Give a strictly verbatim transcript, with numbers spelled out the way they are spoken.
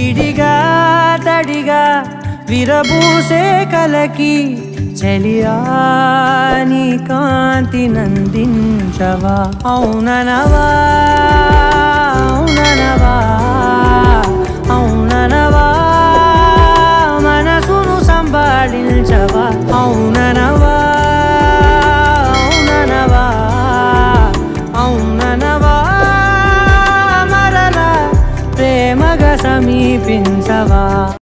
విడిగా తడిగా విరబూసే కలకి చలియా నీ కాంతి నందించవా అవుననవా అవుననవా అవుననవా మనసును సంభాళించవా అవుననవా అవుననవా అవుననవా మరలా ప్రేమగా సమీపించవా.